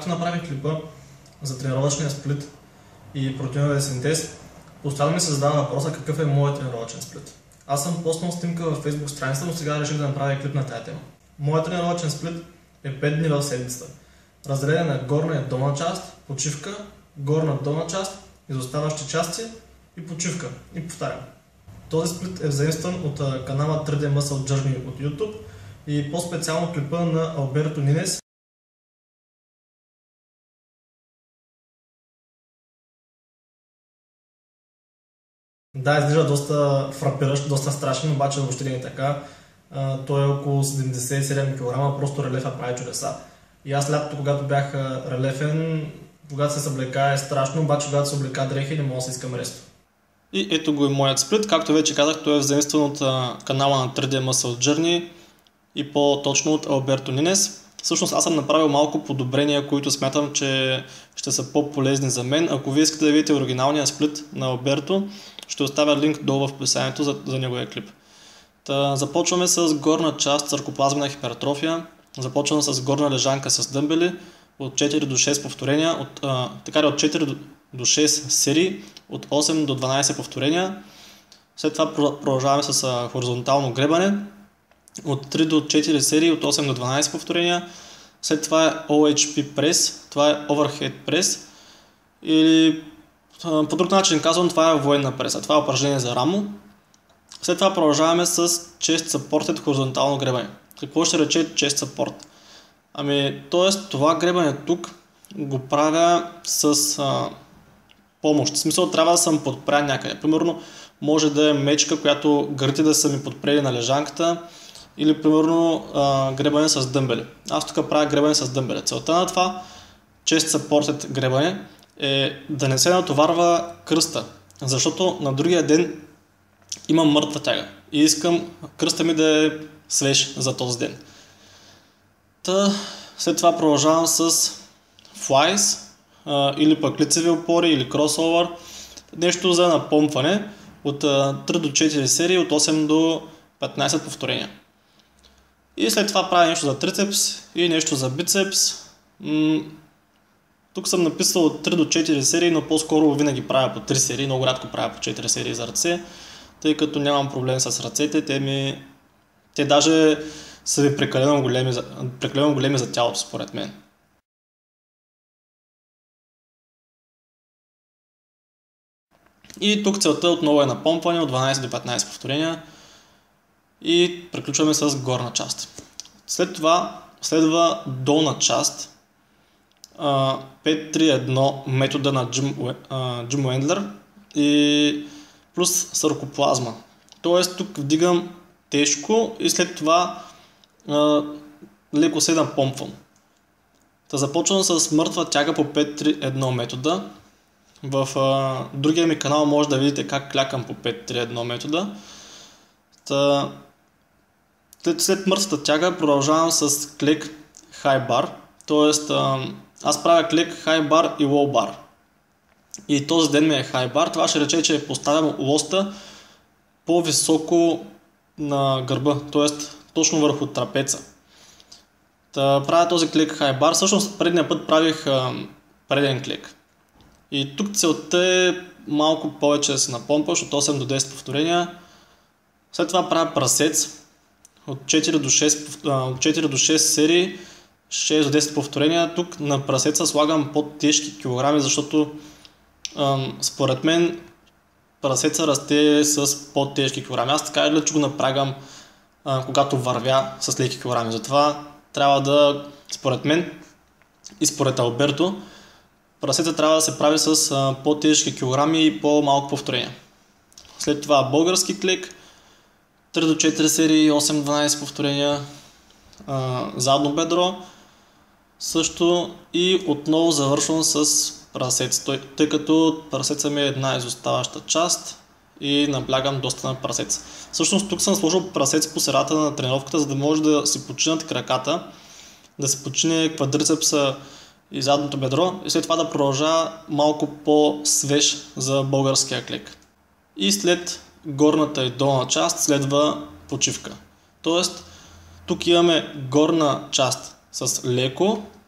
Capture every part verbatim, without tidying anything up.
Както направих клипа за тренировъчния сплит и протеиновия синтез, постоянно ми се задава въпроса какъв е моят тренировъчен сплит. Аз съм поснал снимка във Facebook страница, но сега реших да направя клип на тази тема. Моят тренировъчен сплит е пет дни в седмицата. Разделен на горна и долна част, почивка, горна долна част, изоставащи части и почивка. И повтарям. Този сплит е взаимстван от канала три Ди Muscle Journey от YouTube и по-специално клипа на Алберто Нинес. Да, изглежда доста фрапиращ, доста страшен, обаче въобще не е така. Той е около седемдесет и седем килограма, просто релефа прави чудеса. И аз лятото, когато бях релефен, когато се съблека е страшно, обаче когато се облека дрехи не мога да се искам резко. И ето го и моят сплит, както вече казах, той е взаимстван от а, канала на три Ди Muscle Journey и по-точно от Алберто Нинес. Всъщност аз съм направил малко подобрения, които смятам, че ще са по-полезни за мен. Ако вие искате да видите оригиналния сплит на Алберто, ще оставя линк долу в описанието за, за неговия клип. Та, започваме с горна част саркоплазмена хипертрофия. Започвам с горна лежанка с дъмбели от четири до шест повторения, от, а, така ли, от четири до шест серии, от осем до дванадесет повторения. След това продължаваме с а, хоризонтално гребане от три до четири серии, от осем до дванадесет повторения. След това е О Ейч Пи прес, това е Overhead прес или а, по друг начин казвам, това е военна преса, това е упражнение за рамо. След това продължаваме с Chest Supported хоризонтално гребане. Какво ще рече Chest Support? Ами, т.е. това гребане тук го правя с а, помощ. В смисъл трябва да съм подпря някъде. Примерно може да е мечка, която гърдите да са ми подпрели на лежанката, или примерно а, гребане с дъмбели. Аз тук правя гребане с дъмбели. Целта на това Chest Supported гребане е да не се натоварва кръста, защото на другия ден имам мъртва тяга и искам кръста ми да е свеж за този ден. Та, след това продължавам с Flies а, или пък лицеви опори или кросовър. Нещо за напомпване от а, три до четири серии, от осем до петнадесет повторения. И след това правя нещо за трицепс и нещо за бицепс. М- тук съм написал от три до четири серии, но по-скоро винаги правя по три серии, много рядко правя по четири серии за ръце, тъй като нямам проблем с ръцете, те ми... Те даже са ви прекалено големи за, прекалено големи за тялото, според мен. И тук целта отново е напомпване от дванадесет до петнадесет повторения и приключваме с горна част. След това следва долна част, пет три едно метода на Джим Уендлер и плюс саркоплазма. Тоест тук вдигам тежко и след това а, леко се напомпвам. Та започвам с мъртва тяга по пет три едно метода. В а, другия ми канал може да видите как клякам по пет три едно метода. Та, след, след мъртвата тяга продължавам с клек high bar. Тоест а, аз правя клек high bar и low bar. И този ден ми е high bar. Това ще рече, че поставям лоста по-високо на гърба, т.е. точно върху трапеца. Та правя този клек high bar. Всъщност предния път правих а, преден клек. И тук целта е малко повече да се напомпаш от осем до десет повторения. След това правя прасец от четири до шест, от четири до шест серии, шест до десет повторения. Тук на прасеца слагам по-тежки килограми, защото ам, според мен прасеца расте с по-тежки килограми. Аз така или че го напрягам, а, когато вървя с леки килограми. Затова трябва да, според мен и според Алберто, прасеца трябва да се прави с а, по-тежки килограми и по-малко повторения. След това български клек, три до четири серии, осем до дванадесет повторения, а, задно бедро също и отново завършвам с прасец, тъй, тъй като прасеца ми е една изоставаща част и наблягам доста на прасец. Всъщност тук съм сложил прасец по средата на тренировката, за да може да се починят краката, да се почине квадрицепса и задното бедро и след това да продължава малко по-свеж за българския клек. И след горната и долна част следва почивка. Тоест тук имаме горна част с леко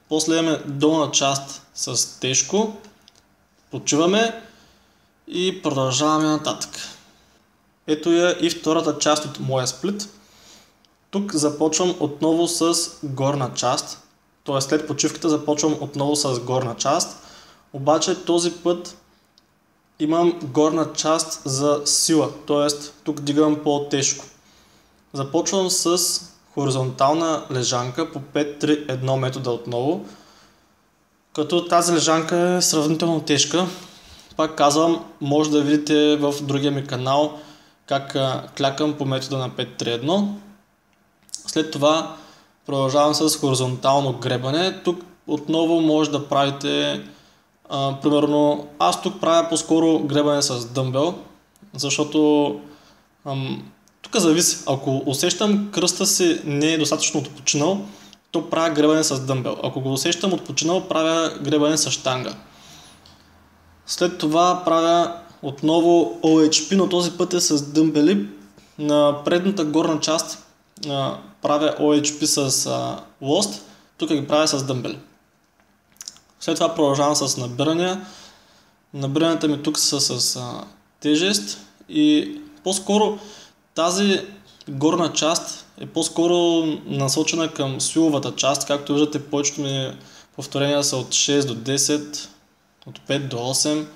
после имаме долна част с тежко, почиваме и продължаваме нататък. Ето я и втората част от моя сплит. Тук започвам отново с горна част, т.е. след почивката започвам отново с горна част, обаче този път имам горна част за сила, т.е. тук дигам по-тежко. Започвам с хоризонтална лежанка по пет три едно метода отново, като тази лежанка е сравнително тежка. Пак казвам, може да видите в другия ми канал как клякам по метода на пет три едно. След това продължавам с хоризонтално гребане. Тук отново може да правите, а, примерно, аз тук правя по-скоро гребане с дъмбел, защото ам, тук зависи. Ако усещам кръста си не е достатъчно отпочинал, то правя гребане с дъмбел. Ако го усещам отпочинал, правя гребане с щанга. След това правя отново О Ейч Пи, но този път е с дъмбели. На предната горна част а, правя О Ейч Пи с а, лост, тук ги правя с дъмбели. След това продължавам с набирания. Набиранията ми тук са с а, тежест и по-скоро тази горна част е по-скоро насочена към силовата част. Както виждате, повечето ми повторения са от шест до десет, от пет до осем.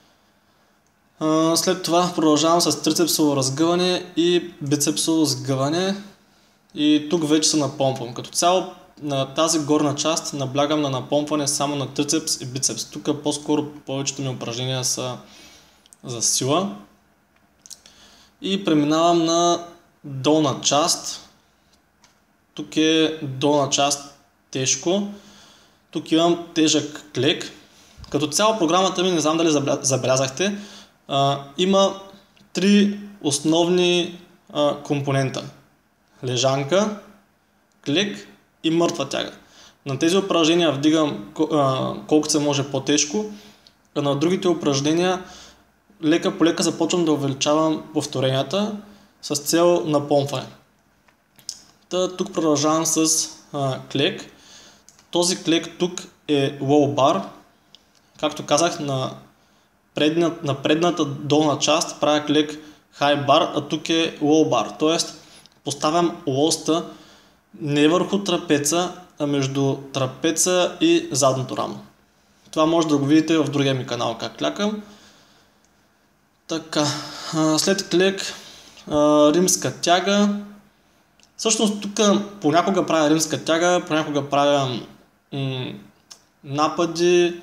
След това продължавам с трицепсово разгъване и бицепсово сгъване. И тук вече се напомпвам. Като цяло на тази горна част наблягам на напомпване само на трицепс и бицепс. Тук по-скоро повечето ми упражнения са за сила. И преминавам на долна част. Тук е долна част тежко. Тук имам тежък клек. Като цяло програмата ми, не знам дали забелязахте, а, има три основни а, компонента. Лежанка, клек и мъртва тяга. На тези упражнения вдигам а, колкото се може по-тежко, а на другите упражнения лека по лека започвам да увеличавам повторенията с цел напомпване. Та, тук продължавам с а, клек. Този клек тук е low bar. Както казах, на, предна, на предната долна част правя клек high bar, а тук е low bar. Тоест поставям лоста не върху трапеца, а между трапеца и задното рамо. Това може да го видите в другия ми канал как клякам. Така, след клек римска тяга. Всъщност тук понякога правя римска тяга, понякога правя м- напади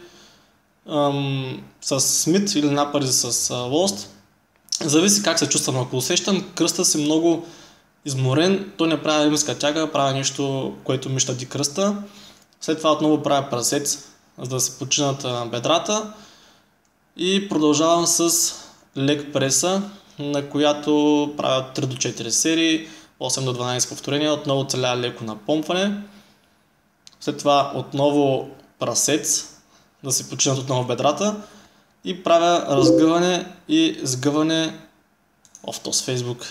м- с Смит или напади с а, лост. Зависи как се чувствам. Ако усещам кръста си много изморен, то не правя римска тяга, правя нещо, което ми щади кръста. След това отново правя прасец, за да се починат а, бедрата. И продължавам с лег преса, на която правя три до четири серии, осем до дванадесет повторения, отново целя леко напомпване. След това отново прасец, да се починат отново бедрата. И правя разгъване и сгъване в този Фейсбук.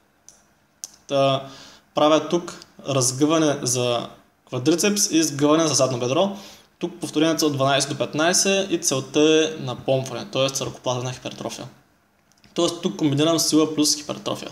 Та, правя тук разгъване за квадрицепс и сгъване за задно бедро. Тук повторенията са от дванадесет до петнадесет и целта е напомпване, т.е. ръкоплазна хипертрофия. Т.е. тук комбинирам сила плюс хипертрофия.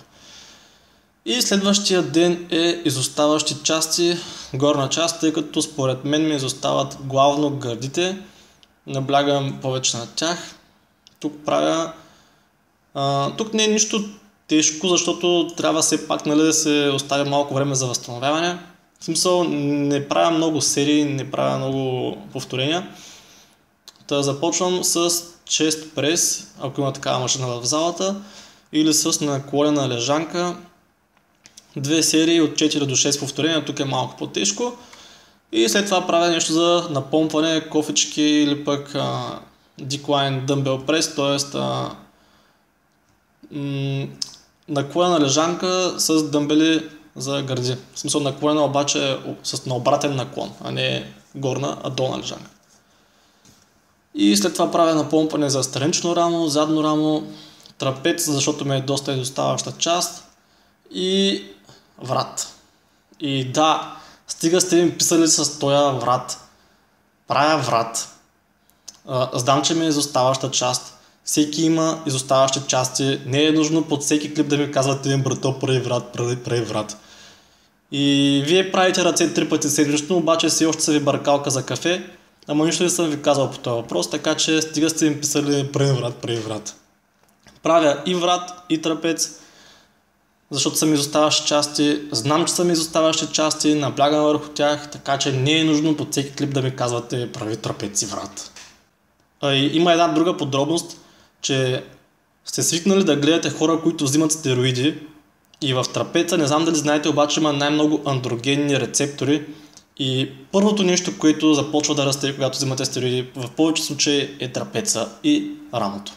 И следващия ден е изоставащи части, горна част, тъй като според мен ми изостават главно гърдите. Наблягам повече на тях. Тук правя... А, тук не е нищо тежко, защото трябва все пак, нали, да се остави малко време за възстановяване. В смисъл, не правя много серии, не правя много повторения. Та започвам с чест прес, ако има такава машина в залата, или с наклонена лежанка. Две серии от четири до шест повторения, тук е малко по-тежко. И след това правя нещо за напомпване, кофички или пък а, decline dumbbell press, т.е. м- наклонена лежанка с дъмбели за гърди. В смисъл наклонена обаче с на обратен наклон, а не горна, а долна лежанка. И след това правя напомпване за странично рамо, задно рамо, трапец, защото ми е доста изоставаща част и врат. И да, стига сте ми писали с тоя врат. правя врат, а, знам, че ми е изоставаща част, всеки има изоставащи части, не е нужно под всеки клип да ми казвате брато, прави врат, прави, прави врат. И вие правите ръце три пъти седмично, обаче си още са ви бъркалка за кафе, ама нищо не съм ви казал по този въпрос, така че стига сте им писали прави врат, прави врат. Правя и врат, и трапец, защото са ми изоставащи части, знам, че са ми изоставащи части, наблягам върху тях, така че не е нужно под всеки клип да ми казвате прави трапец и врат. А, и има една друга подробност, че сте свикнали да гледате хора, които взимат стероиди и в трапеца, не знам дали знаете, обаче има най-много андрогенни рецептори и първото нещо, което започва да расте, когато взимате стероиди, в повече случаи е трапеца и рамото.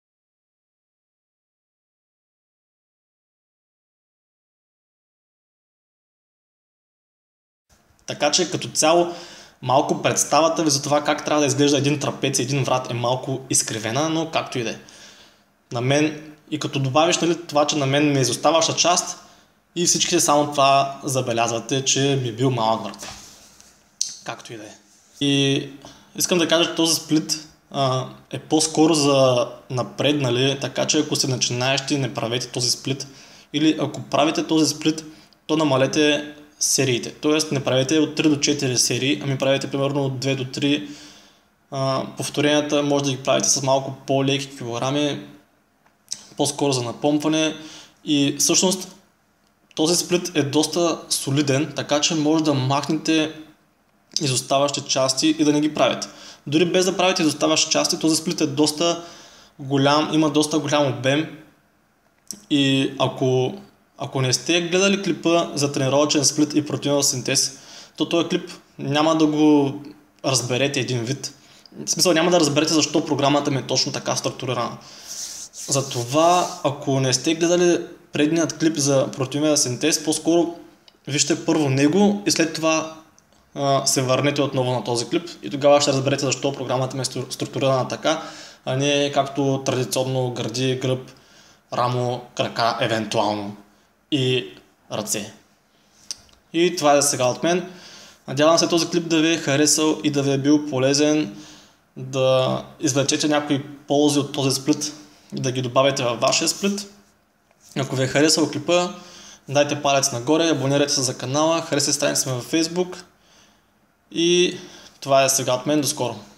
Така че като цяло малко представата ви за това как трябва да изглежда един трапец и един врат е малко изкривена, но както и да е. На мен, и като добавиш, нали, това, че на мен ми е изоставаща част и всичките само това забелязвате, че ми е бил малък врат. Както и да е. И искам да кажа, че този сплит а, е по-скоро за напреднали, така че ако сте начинаещи, не правете този сплит. Или ако правите този сплит, то намалете сериите. Тоест не правите от три до четири серии, ами правите примерно от две до три. А, повторенията може да ги правите с малко по-леки килограми, по-скоро за напомпване и всъщност този сплит е доста солиден, така че може да махнете изоставащи части и да не ги правите. Дори без да правите изоставащи части, този сплит е доста голям, има доста голям обем и ако, ако не сте гледали клипа за тренировъчен сплит и протеинов синтез, то този клип няма да го разберете един вид. В смисъл няма да разберете защо програмата ми е точно така структурирана. Затова, ако не сте гледали предният клип за протеиновия синтез, по-скоро вижте първо него и след това а, се върнете отново на този клип и тогава ще разберете защо програмата ми е структурирана така, а не както традиционно гърди, гръб, рамо, крака, евентуално и ръце. И това е за сега от мен. Надявам се този клип да ви е харесал и да ви е бил полезен, да извлечете някои ползи от този сплит и да ги добавите във вашия сплит. Ако ви е харесал клипа, дайте палец нагоре, абонирайте се за канала, харесайте страницата ми във Facebook и това е сега от мен. До скоро!